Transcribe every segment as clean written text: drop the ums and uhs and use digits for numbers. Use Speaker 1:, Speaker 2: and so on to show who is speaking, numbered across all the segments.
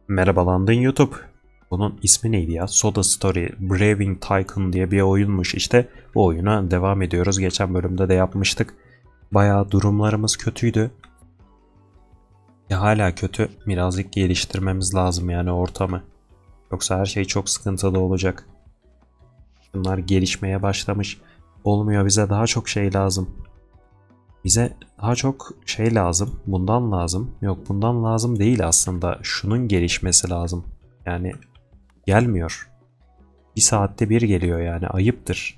Speaker 1: Merhabalandın YouTube. Bunun ismi neydi ya? Soda Story Braving Tycoon diye bir oyunmuş işte. Bu oyuna devam ediyoruz. Geçen bölümde de yapmıştık. Bayağı durumlarımız kötüydü. Ya hala kötü. Birazcık geliştirmemiz lazım yani ortamı. Yoksa her şey çok sıkıntılı olacak. Bunlar gelişmeye başlamış. Olmuyor, bize daha çok şey lazım. Bize daha çok şey lazım. Bundan lazım. Yok, bundan lazım değil aslında. Şunun gelişmesi lazım. Yani gelmiyor. Bir saatte bir geliyor yani, ayıptır.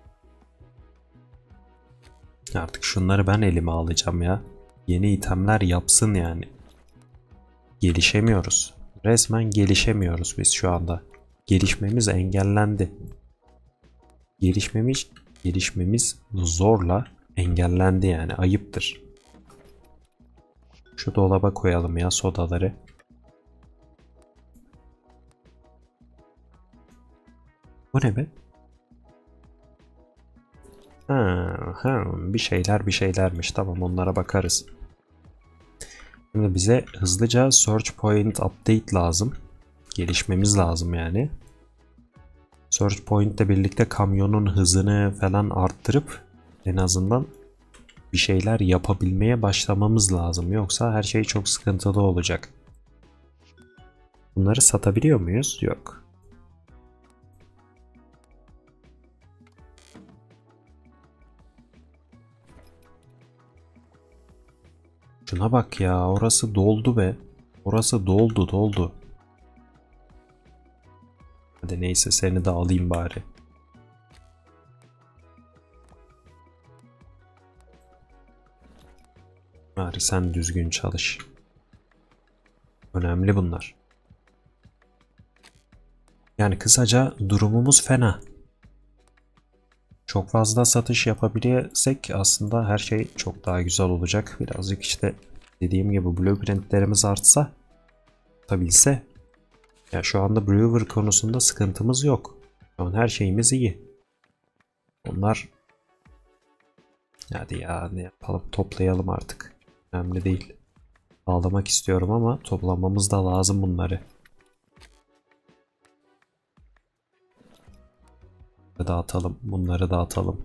Speaker 1: Artık şunları ben elime alacağım ya. Yeni itemler yapsın yani. Gelişemiyoruz. Resmen gelişemiyoruz biz şu anda. Gelişmemiz engellendi. Gelişmemiş, gelişmemiz zorla engellendi yani, ayıptır. Şu dolaba koyalım ya sodaları. Bu ne be? Bir şeyler bir şeylermiş. Tamam, onlara bakarız. Şimdi bize hızlıca search point update lazım. Gelişmemiz lazım yani. Search point ile birlikte kamyonun hızını falan arttırıp en azından bir şeyler yapabilmeye başlamamız lazım. Yoksa her şey çok sıkıntılı olacak. Bunları satabiliyor muyuz? Yok. Şuna bak ya, orası doldu be. Orası doldu. Hadi neyse, seni de alayım bari. Bari sen düzgün çalış. Önemli bunlar. Yani kısaca durumumuz fena. Çok fazla satış yapabilirsek aslında her şey çok daha güzel olacak. Birazcık işte dediğim gibi blueprintlerimiz artsa, tabilse. Ya şu anda brewer konusunda sıkıntımız yok. Şu an her şeyimiz iyi. Onlar, hadi ya ne yapalım, toplayalım artık. Önemli değil. Ağlamak istiyorum ama toplamamız da lazım bunları. Dağıtalım, bunları dağıtalım.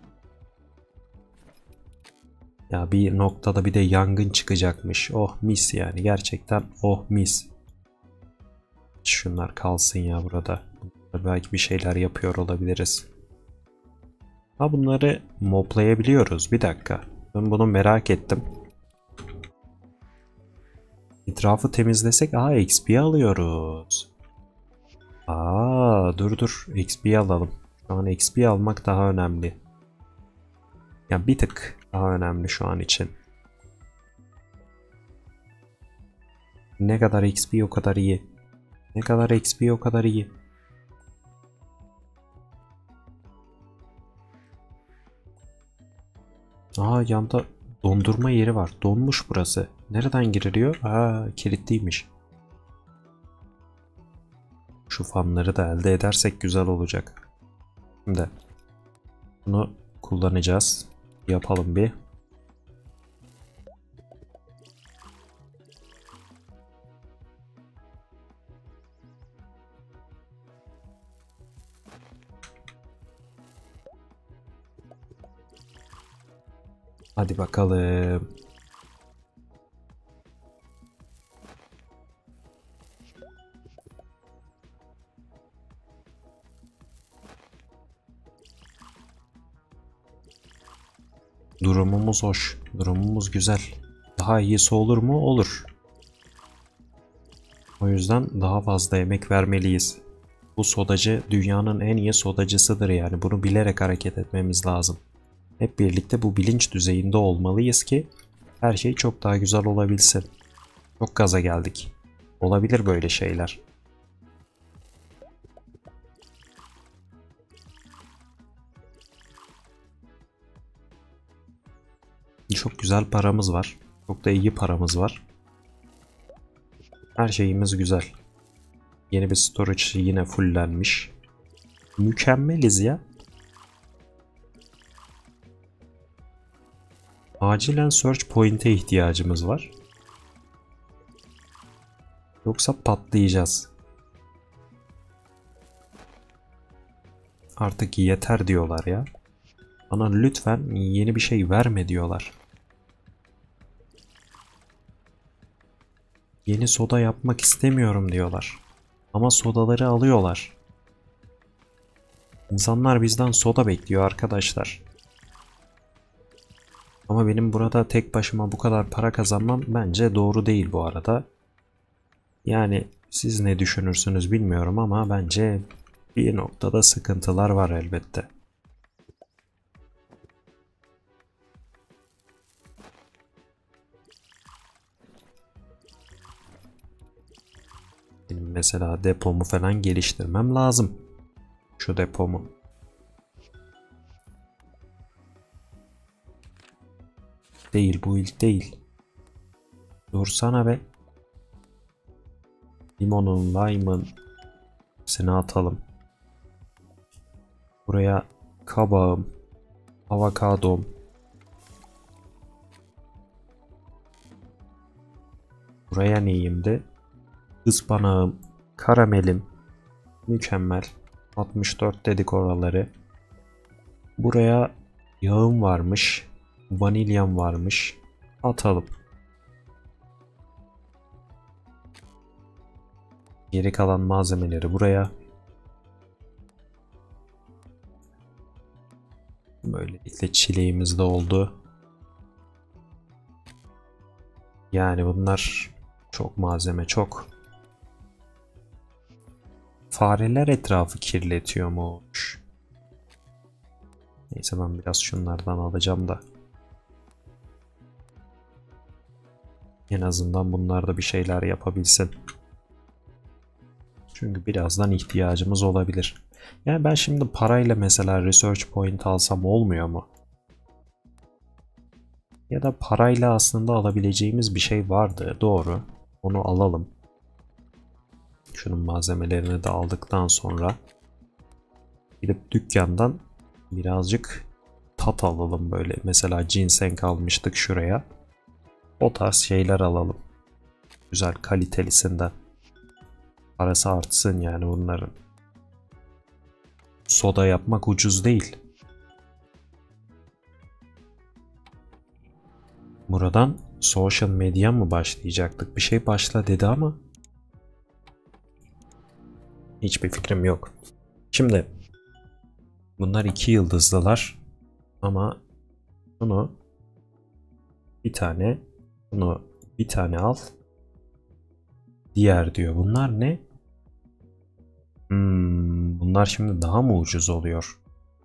Speaker 1: Ya bir noktada bir de yangın çıkacakmış. Oh mis yani, gerçekten oh mis. Şunlar kalsın ya burada. Belki bir şeyler yapıyor olabiliriz. Ha, bunları moblayabiliyoruz. Bir dakika. Ben bunu merak ettim. Etrafı temizlesek XP alıyoruz. Dur XP alalım. Şu an XP almak daha önemli. Ya bir tık daha önemli şu an için. Ne kadar XP o kadar iyi. Ne kadar XP o kadar iyi. Yanda dondurma yeri var. Donmuş burası. Nereden giriliyor? Kilitliymiş. Şu fanları da elde edersek güzel olacak. Şimdi bunu kullanacağız. Yapalım bir. Hadi bakalım. Durumumuz hoş. Durumumuz güzel. Daha iyisi olur mu? Olur. O yüzden daha fazla emek vermeliyiz. Bu sodacı dünyanın en iyi sodacısıdır yani. Bunu bilerek hareket etmemiz lazım. Hep birlikte bu bilinç düzeyinde olmalıyız ki her şey çok daha güzel olabilsin. Çok gaza geldik. Olabilir böyle şeyler. Çok güzel paramız var. Çok da iyi paramız var. Her şeyimiz güzel. Yeni bir storage yine fullenmiş. Mükemmeliz ya. Acilen search point'e ihtiyacımız var. Yoksa patlayacağız. Artık yeter diyorlar ya. Bana lütfen yeni bir şey verme diyorlar. Yeni soda yapmak istemiyorum diyorlar. Ama sodaları alıyorlar. İnsanlar bizden soda bekliyor arkadaşlar. Ama benim burada tek başıma bu kadar para kazanmam bence doğru değil bu arada. Yani siz ne düşünürsünüz bilmiyorum ama bence bir noktada sıkıntılar var elbette. Benim mesela depomu falan geliştirmem lazım. Şu depomu. Değil, bu ilk değil. Dursana be. Limonun, lime'ın hepsini atalım. Buraya kabağım, avokadom. Buraya neyimdi? Ispanağım, karamelim. Mükemmel. 64 dedik oraları. Buraya yağım varmış. Vanilyam varmış. Atalım. Geri kalan malzemeleri buraya. Böylelikle çileğimiz de oldu. Yani bunlar çok malzeme, çok. Fareler etrafı kirletiyormuş. Neyse ben biraz şunlardan alacağım da. En azından bunlar da bir şeyler yapabilsin. Çünkü birazdan ihtiyacımız olabilir. Yani ben şimdi parayla mesela research point alsam olmuyor mu? Ya da parayla aslında alabileceğimiz bir şey vardı. Doğru. Onu alalım. Şunun malzemelerini de aldıktan sonra gidip dükkandan birazcık tat alalım böyle. Mesela ginseng almıştık şuraya. O tarz şeyler alalım. Güzel kalitelisinden. Parası artsın yani bunların. Soda yapmak ucuz değil. Buradan social medya mı başlayacaktık? Bir şey başla dedi ama hiçbir fikrim yok. Şimdi bunlar 2 yıldızlılar ama bunu bir tane, bunu bir tane al. Diğer diyor. Bunlar ne? Bunlar şimdi daha mı ucuz oluyor?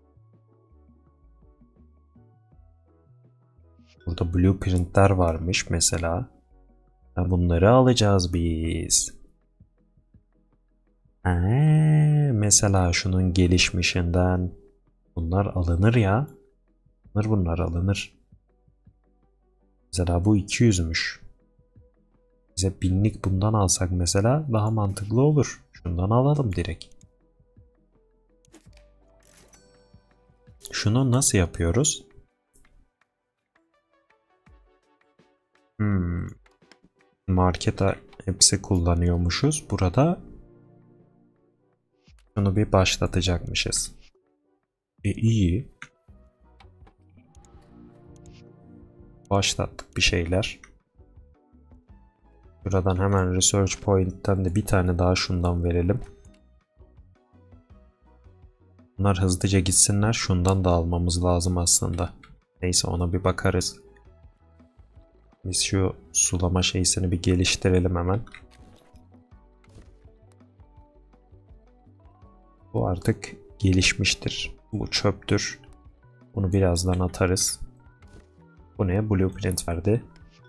Speaker 1: Burada blueprintler varmış mesela. Bunları alacağız biz. Mesela şunun gelişmişinden bunlar alınır ya. Bunlar alınır. Mesela bu 200'müş. Bize 1000'lik bundan alsak mesela daha mantıklı olur. Şundan alalım direkt. Şunu nasıl yapıyoruz? Markete hepsi kullanıyormuşuz. Burada şunu bir başlatacakmışız. İyi. Başlattık bir şeyler. Buradan hemen Research Point'ten de bir tane daha şundan verelim. Bunlar hızlıca gitsinler. Şundan da almamız lazım aslında. Neyse ona bir bakarız. Biz şu sulama şeysini bir geliştirelim hemen. Bu artık gelişmiştir. Bu çöptür. Bunu birazdan atarız. Bu ne? Blueprint verdi.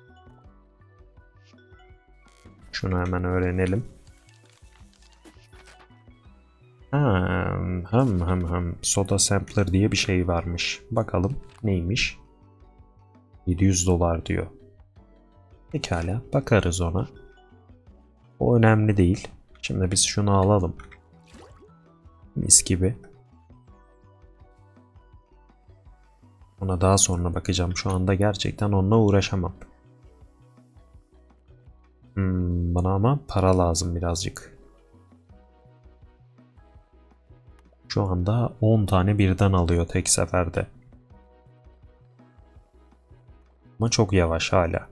Speaker 1: Şunu hemen öğrenelim. Soda Sampler diye bir şey varmış. Bakalım neymiş? 700 dolar diyor. Pekala bakarız ona. O önemli değil. Şimdi biz şunu alalım. Mis gibi. Ona daha sonra bakacağım. Şu anda gerçekten onunla uğraşamam. Bana ama para lazım birazcık. Şu anda 10 tane birden alıyor tek seferde. Ama çok yavaş hala.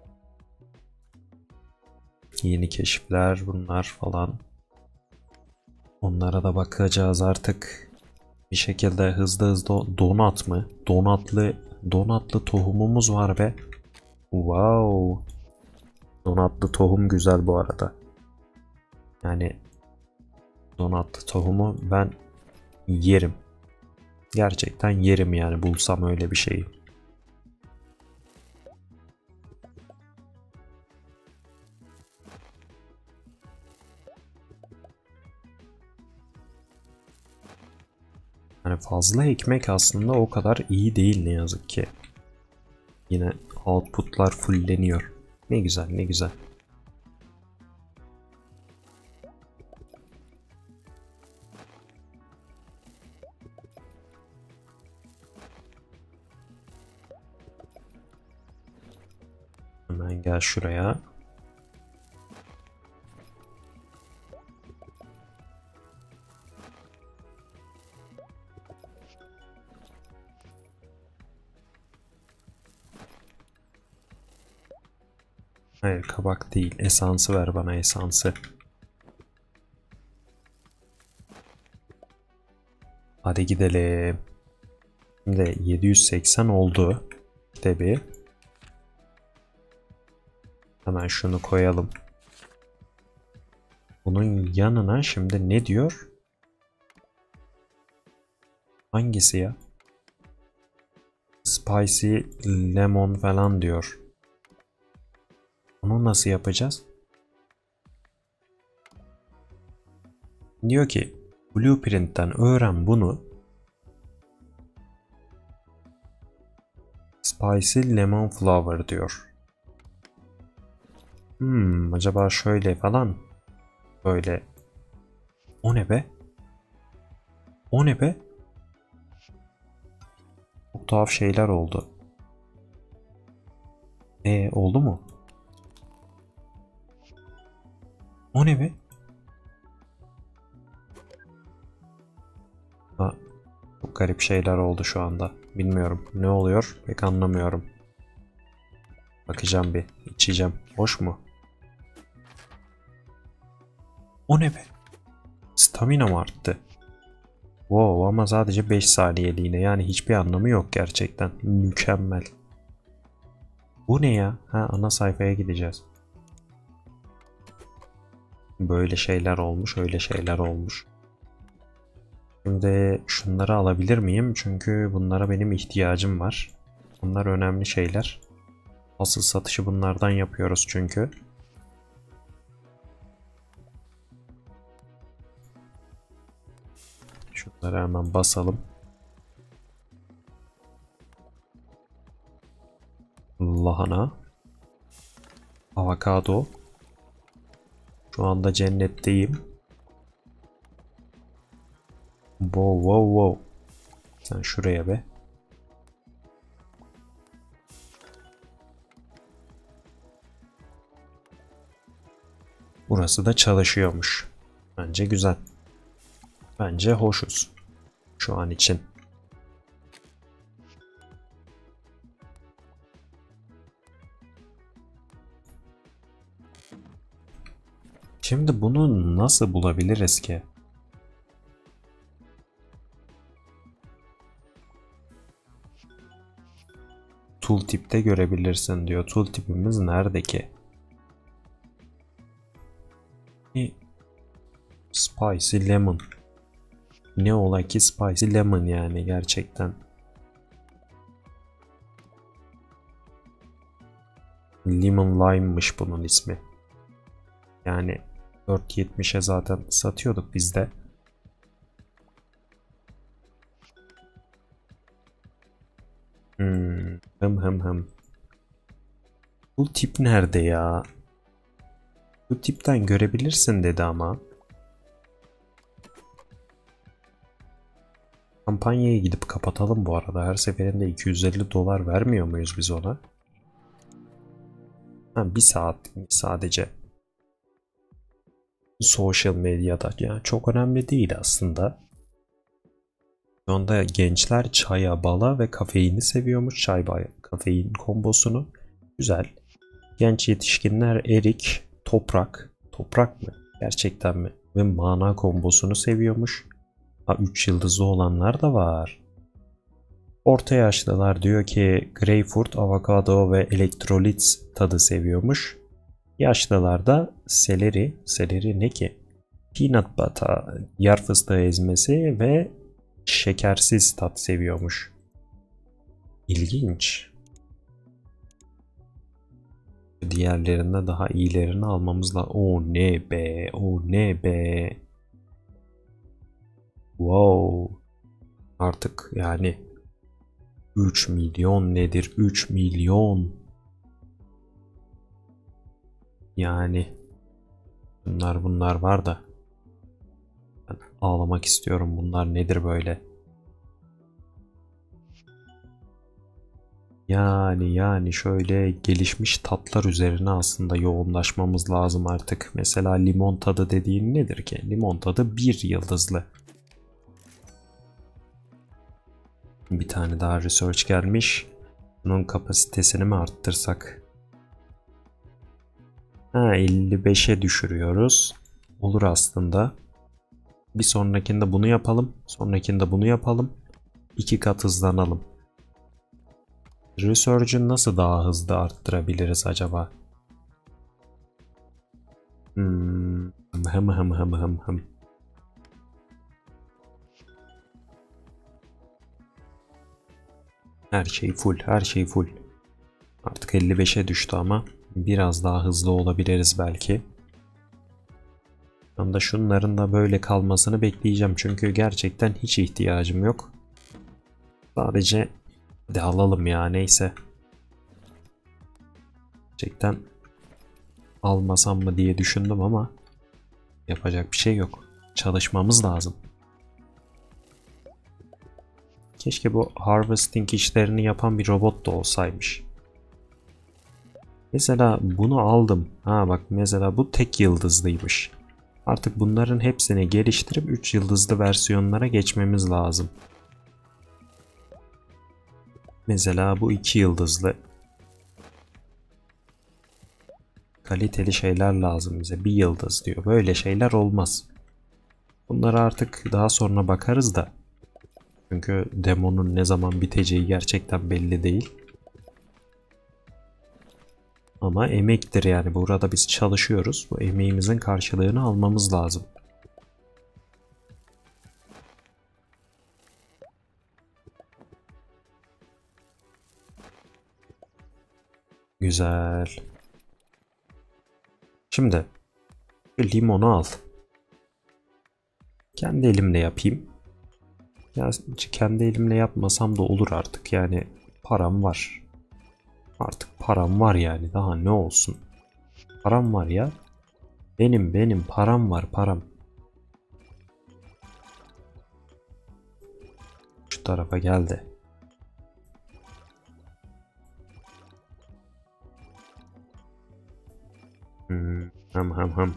Speaker 1: Yeni keşifler bunlar falan. Onlara da bakacağız artık. Bir şekilde hızlı hızlı donat mı? Donatlı tohumumuz var be. Wow. Donatlı tohum güzel bu arada. Yani donatlı tohumu ben yerim. Gerçekten yerim yani bulsam öyle bir şeyi. Yani fazla ekmek aslında o kadar iyi değil ne yazık ki. Yine outputlar fullleniyor. Ne güzel ne güzel. Hemen gel şuraya. Hayır kabak değil. Esansı ver bana esansı. Hadi gidelim. Şimdi 780 oldu. Tabi. Hemen şunu koyalım. Bunun yanına şimdi ne diyor? Hangisi ya? Spicy lemon falan diyor. Onu nasıl yapacağız? Diyor ki Blueprint'ten öğren bunu. Spicy lemon flower diyor. Acaba şöyle falan. Böyle. O ne be? O ne be? Çok tuhaf şeyler oldu. Oldu mu? O ne be? Ha, çok garip şeyler oldu şu anda. Bilmiyorum. Ne oluyor? Pek anlamıyorum. Bakacağım bir. İçeceğim. Boş mu? O ne be? Stamina mı arttı? Wow ama sadece 5 saniyeliğine. Yani hiçbir anlamı yok gerçekten. Mükemmel. Bu ne ya? Ha, ana sayfaya gideceğiz. Böyle şeyler olmuş, öyle şeyler olmuş. Şimdi şunları alabilir miyim? Çünkü bunlara benim ihtiyacım var. Bunlar önemli şeyler. Asıl satışı bunlardan yapıyoruz çünkü. Şunları hemen basalım. Lahana. Avokado. Şu anda cennetteyim. Wow wow wow. Sen şuraya be. Burası da çalışıyormuş. Bence güzel. Bence hoşuz. Şu an için. Şimdi bunu nasıl bulabiliriz ki? Tooltip'te görebilirsin diyor. Tooltip'imiz nerede ki? Spicy lemon. Ne ola ki spicy lemon yani gerçekten. Lemon lime'mış bunun ismi. Yani 4.70'e zaten satıyorduk biz de. Hım. Bu tip nerede ya? Bu tipten görebilirsin dedi ama. Kampanyaya gidip kapatalım bu arada. Her seferinde $250 vermiyor muyuz biz ona? Ha, bir saat sadece. Social medyada ya çok önemli değil aslında. Şu anda gençler çaya, bala ve kafeini seviyormuş. Çay, kafein kombosunu. Güzel. Genç yetişkinler erik, toprak. Toprak mı? Gerçekten mi? Ve mana kombosunu seviyormuş. Ha, 3 yıldızlı olanlar da var. Orta yaşlılar diyor ki greyfurt, avokado ve elektrolit tadı seviyormuş. Yaşlılar da seleri. Seleri ne ki? Peanut butter, yer fıstığı ezmesi ve şekersiz tat seviyormuş. İlginç. Diğerlerinde daha iyilerini almamız lazım. O ne be, o ne be. Wow. Artık yani 3 milyon nedir? 3 milyon. Yani bunlar var da ben ağlamak istiyorum. Bunlar nedir böyle? Yani şöyle gelişmiş tatlar üzerine aslında yoğunlaşmamız lazım artık. Mesela limon tadı dediğin nedir ki? Limon tadı 1 yıldızlı. Bir tane daha research gelmiş. Bunun kapasitesini mi arttırsak? Ha, 55'e düşürüyoruz. Olur aslında. Bir sonrakinde bunu yapalım. Sonrakinde bunu yapalım. 2 kat hızlanalım. Research'ı nasıl daha hızlı arttırabiliriz acaba? Hım. Her şey full, her şey full. Artık 55'e düştü ama biraz daha hızlı olabiliriz belki. Ben de şunların da böyle kalmasını bekleyeceğim çünkü gerçekten hiç ihtiyacım yok. Sadece de alalım ya, neyse. Gerçekten almasam mı diye düşündüm ama yapacak bir şey yok. Çalışmamız lazım. Keşke bu harvesting işlerini yapan bir robot da olsaymış. Mesela bunu aldım. Ha bak, mesela bu tek yıldızlıymış. Artık bunların hepsini geliştirip 3 yıldızlı versiyonlara geçmemiz lazım. Mesela bu 2 yıldızlı. Kaliteli şeyler lazım bize. 1 yıldız diyor. Böyle şeyler olmaz. Bunlara artık daha sonra bakarız da. Çünkü demonun ne zaman biteceği gerçekten belli değil. Ama emektir yani. Burada biz çalışıyoruz. Bu emeğimizin karşılığını almamız lazım. Güzel. Şimdi limonu al. Kendi elimle yapayım. Ya kendi elimle yapmasam da olur artık. Yani param var. Artık param var yani. Daha ne olsun? Param var ya. Benim param var, param. Şu tarafa geldi. Hım.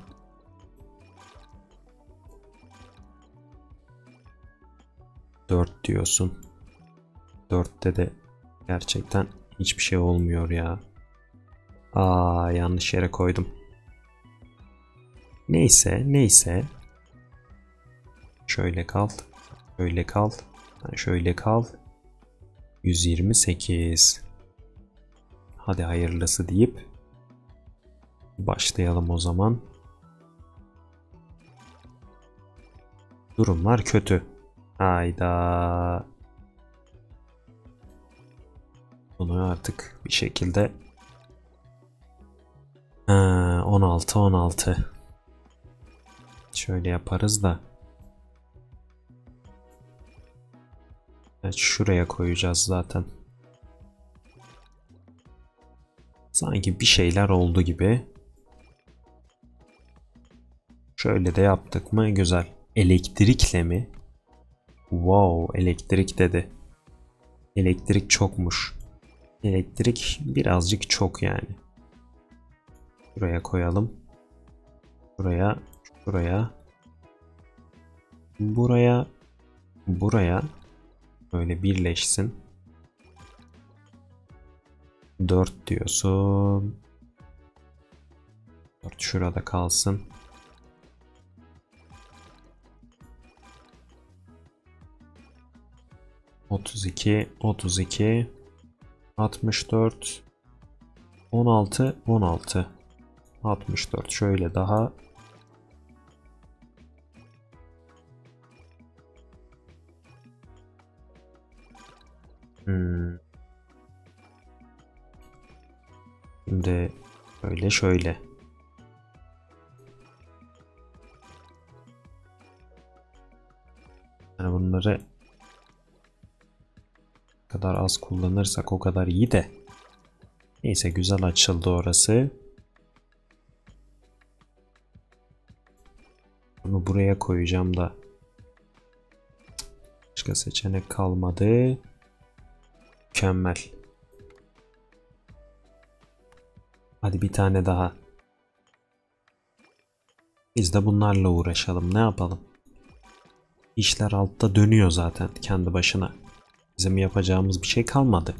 Speaker 1: 4 diyorsun. 4'te de gerçekten hiçbir şey olmuyor ya. Aa, yanlış yere koydum. Neyse. Şöyle kal. Şöyle kal. Şöyle kal. 128. Hadi hayırlısı deyip başlayalım o zaman. Durumlar kötü. Hayda. Bunu artık bir şekilde 16. Şöyle yaparız da. Evet, şuraya koyacağız zaten. Sanki bir şeyler oldu gibi. Şöyle de yaptık mı güzel. Elektrikle mi? Wow, elektrik dedi. Elektrik çokmuş. Elektrik birazcık çok yani. Buraya koyalım. Buraya, buraya, buraya, buraya. Böyle birleşsin. 4 diyorsun. 4 şurada kalsın. Otuz iki, 64, 16, 64. Şöyle daha. Şimdi şöyle. Yani bunları kadar az kullanırsak o kadar iyi de. Neyse, güzel açıldı orası. Bunu buraya koyacağım da. Başka seçenek kalmadı. Mükemmel. Hadi bir tane daha. Biz de bunlarla uğraşalım. Ne yapalım? İşler altta dönüyor zaten kendi başına. Bizim yapacağımız bir şey kalmadı.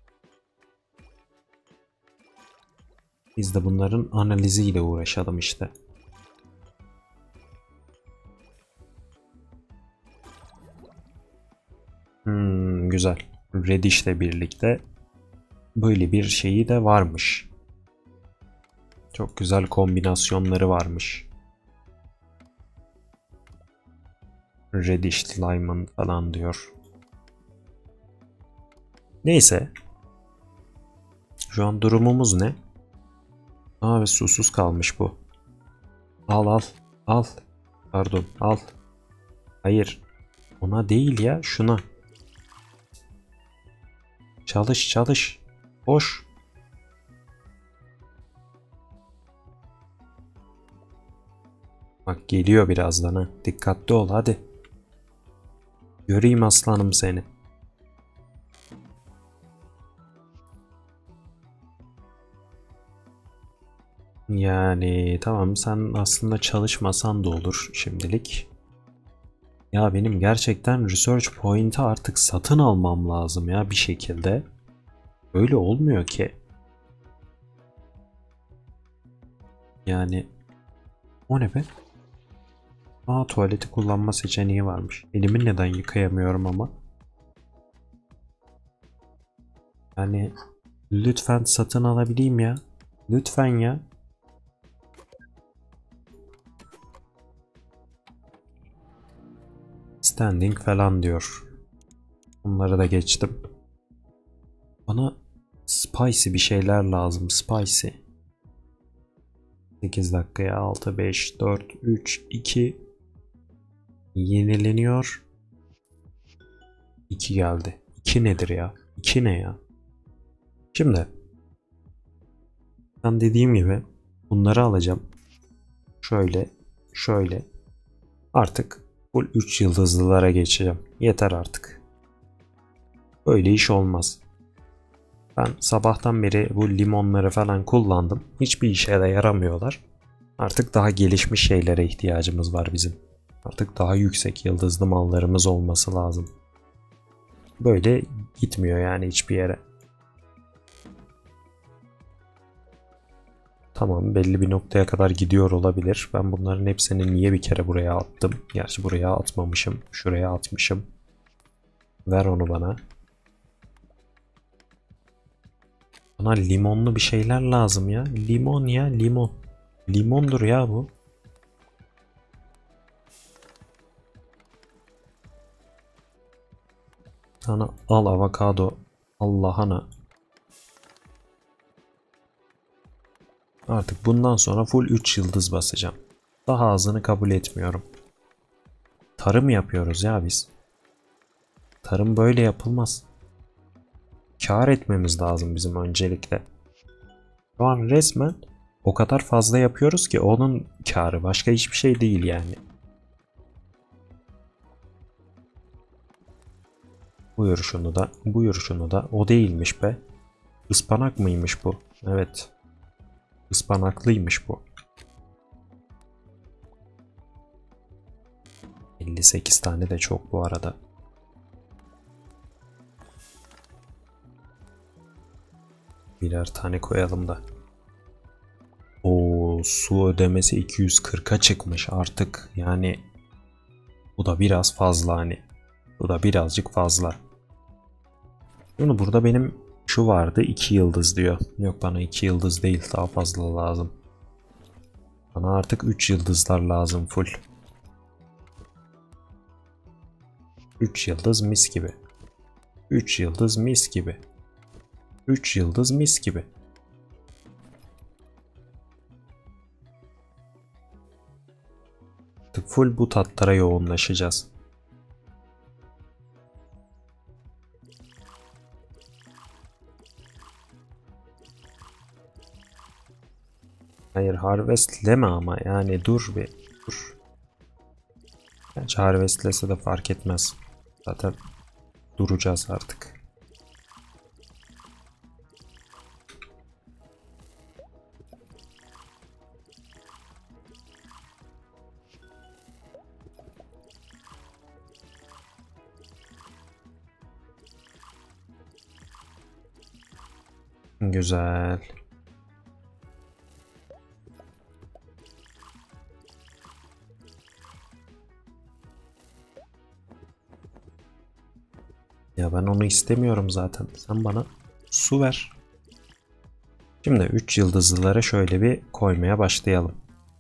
Speaker 1: Biz de bunların analiziyle uğraşalım işte. Güzel. Redish'le birlikte böyle bir şeyi de varmış. Çok güzel kombinasyonları varmış. Reddish Lyman falan diyor. Neyse. Şu an durumumuz ne? Ve susuz kalmış bu. Al. Al. Pardon, al. Hayır. Ona değil ya, şuna. Çalış. Boş. Bak geliyor birazdan ha. Dikkatli ol hadi. Göreyim aslanım seni. Yani tamam, sen aslında çalışmasan da olur şimdilik. Ya benim gerçekten research point'i artık satın almam lazım ya bir şekilde. Öyle olmuyor ki. Yani o ne be? Tuvaleti kullanma seçeneği varmış. Elimi neden yıkayamıyorum ama? Yani lütfen satın alabileyim ya. Lütfen ya. Standing falan diyor. Onları da geçtim. Bana spicy bir şeyler lazım. Spicy. 8 dakikaya 6, 5, 4, 3, 2 yenileniyor. 2 geldi. 2 nedir ya? 2 ne ya? Şimdi ben dediğim gibi bunları alacağım. Şöyle. Artık full 3 yıldızlılara geçeceğim. Yeter artık. Böyle iş olmaz. Ben sabahtan beri bu limonları falan kullandım. Hiçbir işe de yaramıyorlar. Artık daha gelişmiş şeylere ihtiyacımız var bizim. Artık daha yüksek yıldızlı mallarımız olması lazım. Böyle gitmiyor yani hiçbir yere. Tamam, belli bir noktaya kadar gidiyor olabilir. Ben bunların hepsini niye bir kere buraya attım? Gerçi buraya atmamışım. Şuraya atmışım. Ver onu bana. Bana limonlu bir şeyler lazım ya. Limon ya, limon. Limondur ya bu. Sana al avokado. Allah'ına. Artık bundan sonra full 3 yıldız basacağım. Daha azını kabul etmiyorum. Tarım yapıyoruz ya biz. Tarım böyle yapılmaz. Kâr etmemiz lazım bizim öncelikle. Şu an resmen o kadar fazla yapıyoruz ki onun kârı, başka hiçbir şey değil yani. Buyur şunu da, buyur şunu da. O değilmiş be. Ispanak mıymış bu? Evet. Ispanaklıymış bu. 58 tane de çok bu arada. Birer tane koyalım da. O su ödemesi 240'a çıkmış artık. Yani bu da biraz fazla hani. Bu da birazcık fazla. Bunu burada benim şu vardı, 2 yıldız diyor. Yok, bana 2 yıldız değil, daha fazla lazım. Bana artık 3 yıldızlar lazım full. 3 yıldız mis gibi. 3 yıldız mis gibi. 3 yıldız mis gibi. Artık full bu tatlara yoğunlaşacağız. Hayır, harvestleme ama yani dur bir dur. Gerçi harvestlese de fark etmez. Zaten duracağız artık. Güzel. Ya ben onu istemiyorum zaten. Sen bana su ver. Şimdi 3 yıldızlılara şöyle bir koymaya başlayalım.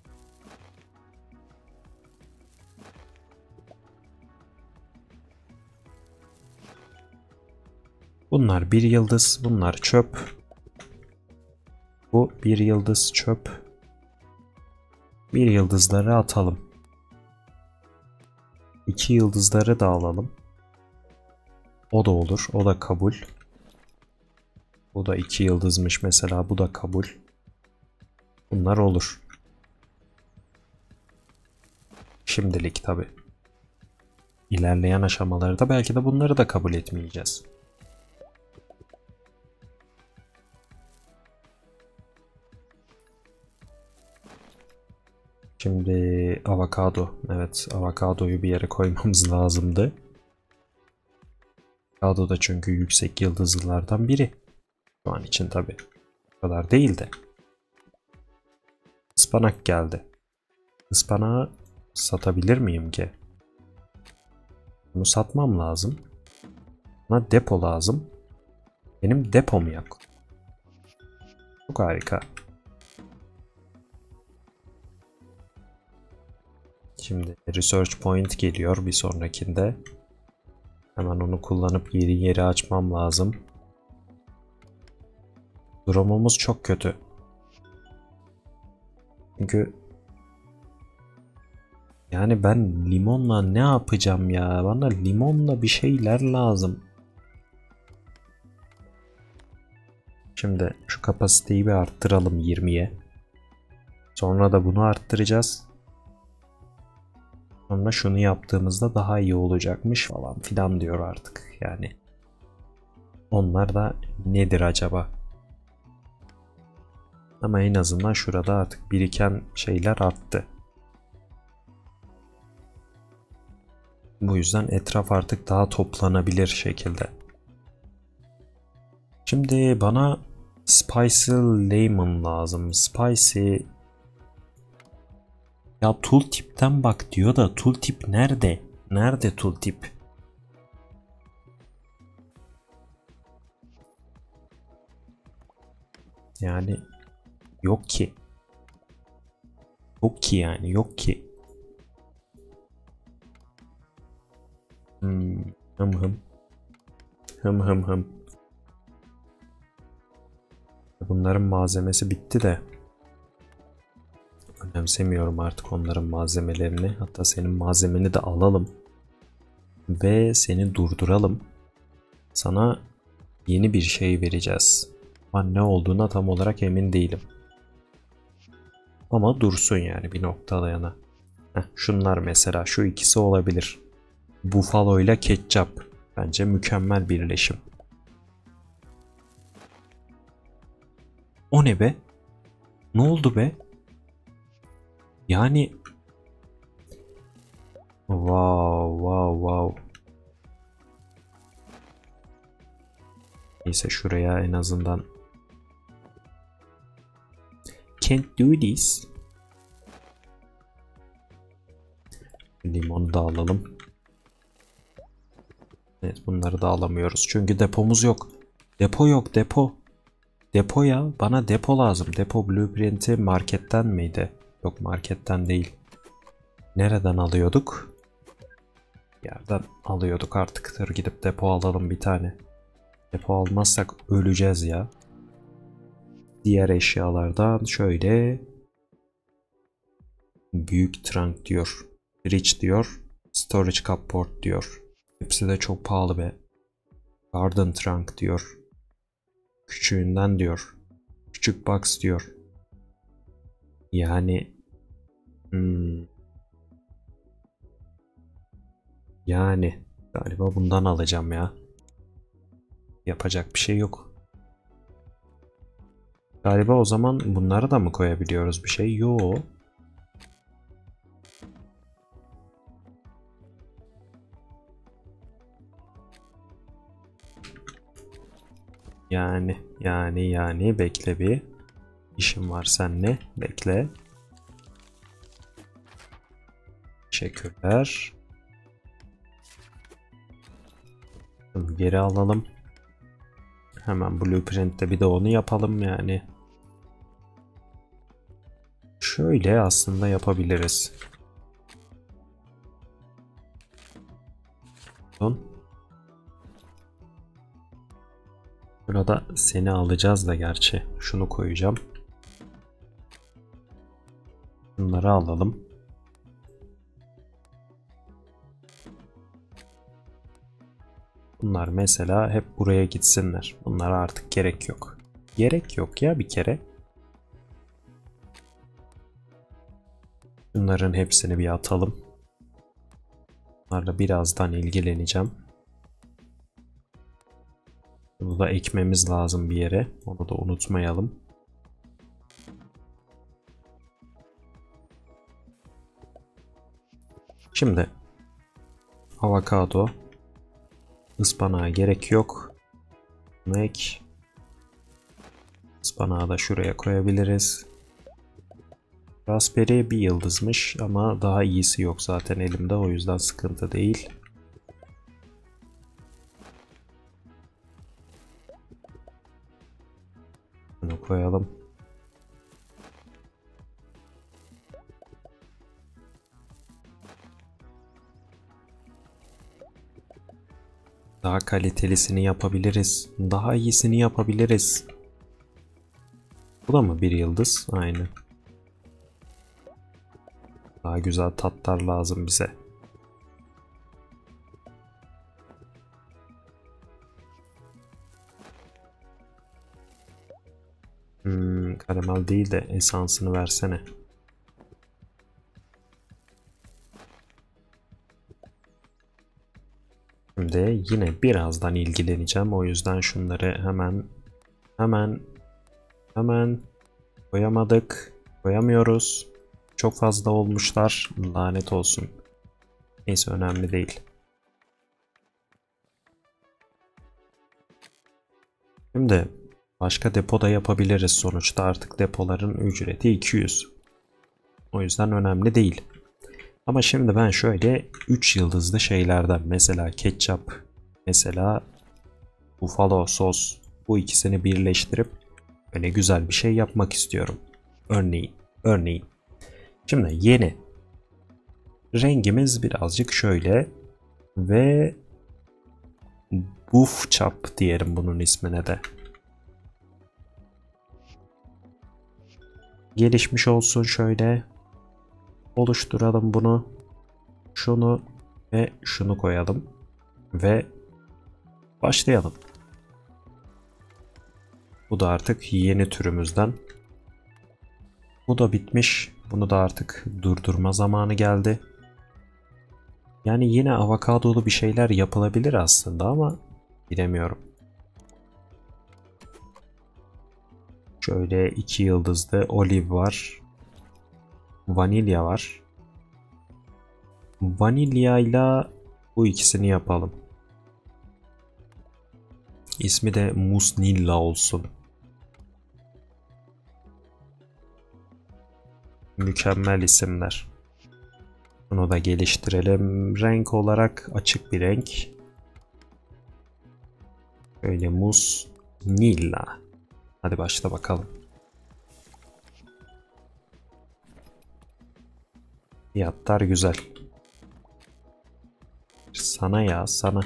Speaker 1: Bunlar 1 yıldız, bunlar çöp. Bu 1 yıldız çöp. 1 yıldızları atalım. 2 yıldızları da alalım. O da olur, o da kabul. Bu da 2 yıldızmış mesela, bu da kabul. Bunlar olur. Şimdilik tabi. İlerleyen aşamalarda belki de bunları da kabul etmeyeceğiz. Şimdi avokado. Evet, avokadoyu bir yere koymamız lazımdı. Avokado da çünkü yüksek yıldızlılardan biri. Şu an için tabi. O kadar değil de. Ispanak geldi. Ispanağı satabilir miyim ki? Bunu satmam lazım. Bana depo lazım. Benim depom yok. Çok harika. Şimdi research point geliyor bir sonrakinde. Hemen onu kullanıp yeri açmam lazım. Durumumuz çok kötü. Çünkü yani ben limonla ne yapacağım ya? Bana limonla bir şeyler lazım. Şimdi şu kapasiteyi bir arttıralım 20'ye. Sonra da bunu arttıracağız. Sonra şunu yaptığımızda daha iyi olacakmış falan filan diyor artık yani. Onlar da nedir acaba? Ama en azından şurada artık biriken şeyler arttı. Bu yüzden etraf artık daha toplanabilir şekilde. Şimdi bana Spicy Lemon lazım. Spicy... Ya tooltip'ten bak diyor da tooltip nerede? Nerede tooltip? Yani yok ki. Yok ki yani yok ki. Hım hım. Hım hım hım. Bunların malzemesi bitti de. Önemsemiyorum artık onların malzemelerini. Hatta senin malzemeni de alalım. Ve seni durduralım. Sana yeni bir şey vereceğiz. Ama ne olduğuna tam olarak emin değilim. Ama dursun yani bir noktada yana. Şunlar mesela, şu ikisi olabilir. Buffalo ile ketçap. Bence mükemmel birleşim. O ne be? Ne oldu be? Yani wow wow wow. Neyse şuraya en azından. Can't do this. Limonu da alalım. Evet, bunları da alamıyoruz. Çünkü depomuz yok. Depo yok, depo. Depo ya. Bana depo lazım. Depo blueprint'i marketten miydi? Yok, marketten değil. Nereden alıyorduk? Yerden alıyorduk artık. Dur gidip depo alalım bir tane. Depo almazsak öleceğiz ya. Diğer eşyalardan şöyle. Büyük trunk diyor. Rich diyor. Storage cupboard diyor. Hepsi de çok pahalı be. Garden trunk diyor. Küçüğünden diyor. Küçük box diyor. Yani yani galiba bundan alacağım ya. Yapacak bir şey yok. Galiba o zaman bunları da mı koyabiliyoruz bir şey? Yo. Yani bekle bir. İşim var seninle. Bekle. Teşekkürler. Geri alalım. Hemen blueprint'te bir de onu yapalım yani. Şöyle aslında yapabiliriz. Burada seni alacağız da gerçi. Şunu koyacağım. Bunları alalım. Bunlar mesela hep buraya gitsinler. Bunlara artık gerek yok. Gerek yok ya bir kere. Bunların hepsini bir atalım. Bunlarla birazdan ilgileneceğim. Bunu da ekmemiz lazım bir yere. Onu da unutmayalım. Şimdi avokado, ıspanağa gerek yok. Ek. Ispanağı da şuraya koyabiliriz. Raspberry bir yıldızmış ama daha iyisi yok zaten elimde, o yüzden sıkıntı değil. Bunu koyalım. Daha kalitelisini yapabiliriz. Daha iyisini yapabiliriz. Bu da mı bir yıldız? Aynen. Daha güzel tatlar lazım bize. Karamel değil de esansını versene. Şimdi yine birazdan ilgileneceğim. O yüzden şunları hemen koyamadık. Koyamıyoruz. Çok fazla olmuşlar. Lanet olsun. Neyse, önemli değil. Şimdi başka depoda yapabiliriz sonuçta. Artık depoların ücreti 200. O yüzden önemli değil. Ama şimdi ben şöyle 3 yıldızlı şeylerden, mesela ketçap, mesela buffalo sos, bu ikisini birleştirip böyle güzel bir şey yapmak istiyorum. Örneğin. Şimdi yeni rengimiz birazcık şöyle ve buff chap diyelim bunun ismine de. Gelişmiş olsun şöyle. Oluşturalım bunu. Şunu ve şunu koyalım. Ve başlayalım. Bu da artık yeni türümüzden. Bu da bitmiş. Bunu da artık durdurma zamanı geldi. Yani yine avokadolu bir şeyler yapılabilir aslında ama bilemiyorum. Şöyle 2 yıldızlı olive var. Vanilya var. Vanilyayla bu ikisini yapalım. İsmi de Musnilla olsun. Mükemmel isimler. Bunu da geliştirelim. Renk olarak açık bir renk. Böyle Musnilla. Hadi başla bakalım. Fiyatlar güzel. Sana ya sana.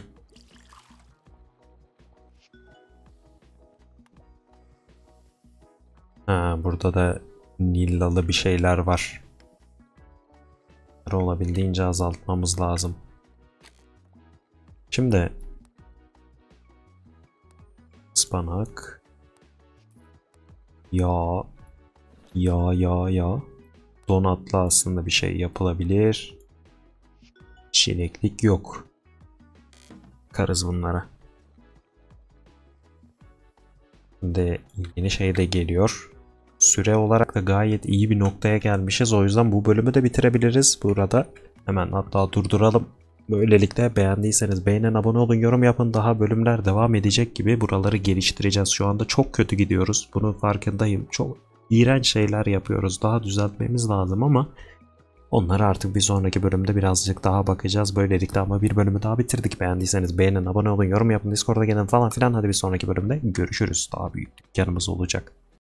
Speaker 1: Ha, burada da nillalı bir şeyler var. Olabildiğince azaltmamız lazım. Şimdi ıspanak, yağ, yağ. Donatlı aslında bir şey yapılabilir. Çileklik yok. Bakarız bunlara. De yeni şey de geliyor. Süre olarak da gayet iyi bir noktaya gelmişiz. O yüzden bu bölümü de bitirebiliriz burada. Hemen hatta durduralım. Böylelikle beğendiyseniz beğenin, abone olun, yorum yapın. Daha bölümler devam edecek gibi buraları geliştireceğiz. Şu anda çok kötü gidiyoruz. Bunun farkındayım. Çok iğrenç şeyler yapıyoruz. Daha düzeltmemiz lazım ama onlara artık bir sonraki bölümde birazcık daha bakacağız. Böylelikle ama bir bölümü daha bitirdik. Beğendiyseniz beğenin, abone olun, yorum yapın, Discord'a gelin falan filan. Hadi bir sonraki bölümde görüşürüz. Daha büyük dükkanımız olacak.